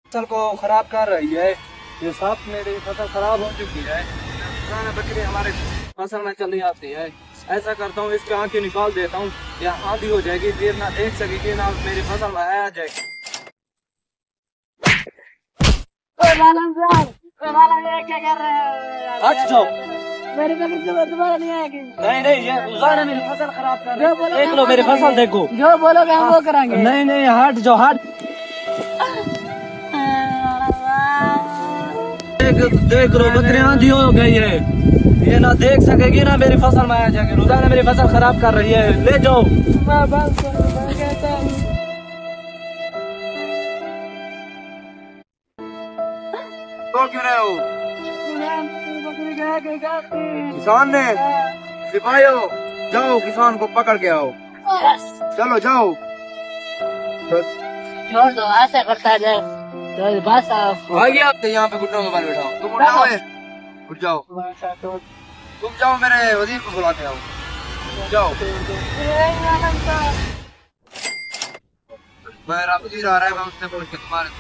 फसल को खराब कर रही है। ये सब मेरी फसल खराब हो चुकी है। पुराने बकरी हमारे फसल में चली आती है। ऐसा करता हूँ, इसकी आंखें निकाल देता हूँ, या आंधी हो जाएगी, फिर ना देख सकेगी ना मेरी फसल में आ जाएगी। क्या कर रहे हैं? हट जाओ। मेरी बकरी दोबारा नहीं आएगी। नहीं नहीं, ये गुजारा मेरी फसल खराब कर रही है। देख लो मेरी फसल, देखो। जो बोलोगे हम वो करेंगे। नहीं नहीं, हट जाओ, हट। देख लो बकरी आंधी हो गई है। ये ना देख सकेगी ना मेरी फसल में आ जाएगी। रोजाना मेरी फसल खराब कर रही है। ले जाओ। तो क्यों रहे हो? किसान ने सिपाहियों, जाओ किसान को पकड़ के आओ। चलो जाओ। छोड़ दो, ऐसा करता है तो बस आइए आप यहाँ पे घुटनों के बाल बैठाओ। तुम उठ जाओ, उठ जाओ। तुम जाओ, मेरे वजीर को बुलाते आओ। जाओ। मेरा वजीर आ रहा है, मैं उससे बोल के तुम्हारे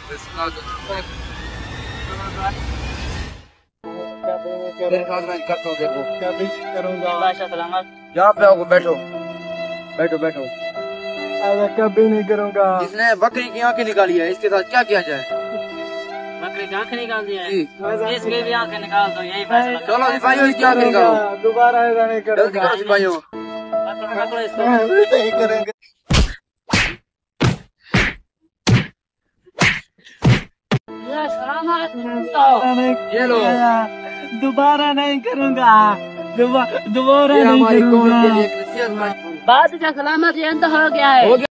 करता हूँ। देखो क्या करूँगा। यहाँ पे आओ, बैठो बैठो बैठो। कभी नहीं करूँगा। इसने बकरी की आंखें निकाली है, इसके साथ क्या किया जाए? बकरी की आंखें निकाल दी है। जी। इसकी भी आंखें निकाल दो, यही फैसला। चलो सिपाहियों, इसकी आंखें निकालो। दोबारा ऐसा नहीं जल्दी करो सिपाहियों। पकड़ो इसको। नहीं करेंगे। ये लो। दोबारा नहीं करूँगा। दोबारा ये नहीं हमारी कौम के करूँगा। लिए एक नसीहत। बात का सलामत ये अंत हो गया है।